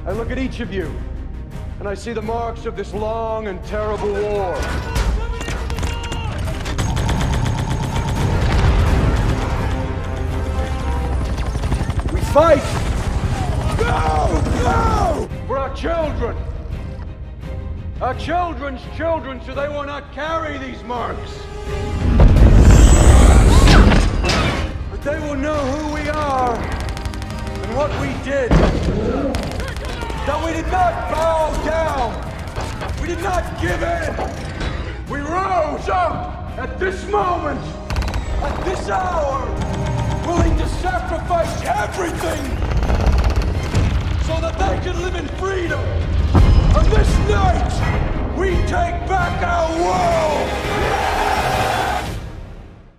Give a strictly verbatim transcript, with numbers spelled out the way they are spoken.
I look at each of you, and I see the marks of this long and terrible war. We fight! Go! Go! For our children! Our children's children, so they will not carry these marks. But they will know who we are and what we did. That we did not bow down. We did not give in. We rose up at this moment, at this hour, willing to sacrifice everything so that they could live in freedom. On this night, we take back our world!